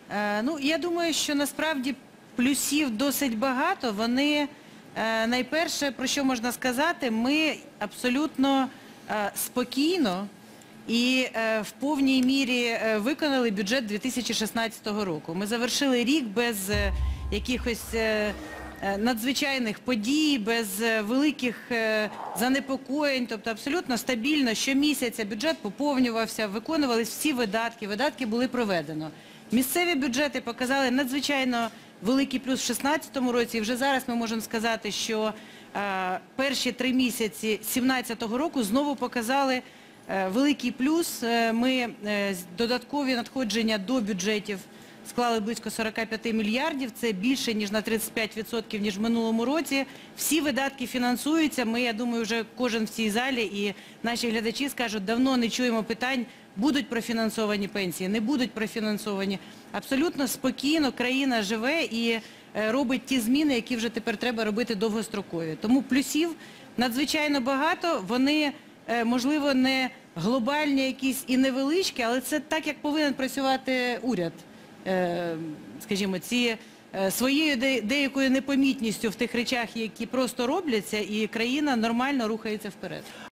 Ну, я думаю, що насправді плюсів досить багато. Вони, найперше, про що можна сказати, ми абсолютно спокійно і в повній мірі виконали бюджет 2016 року. Ми завершили рік без якихось надзвичайних подій, без великих занепокоєнь, тобто абсолютно стабільно щомісяця бюджет поповнювався, виконувалися всі видатки були проведено. Місцеві бюджети показали надзвичайно великий плюс в 2016 році, і вже зараз ми можемо сказати, що перші 3 місяці 2017 року знову показали великий плюс. Ми додаткові надходження до бюджетів склали близько 45 мільярдів, це більше, ніж на 35%, ніж в минулому році. Всі видатки фінансуються, ми, я думаю, вже кожен в цій залі і наші глядачі скажуть, давно не чуємо питань, будуть профінансовані пенсії, не будуть профінансовані. Абсолютно спокійно країна живе і робить ті зміни, які вже тепер треба робити довгострокові. Тому плюсів надзвичайно багато, вони, можливо, не глобальні якісь і невеличкі, але це так, як повинен працювати уряд. Скажімо, своєю деякою непомітністю в тих речах, які просто робляться, і країна нормально рухається вперед.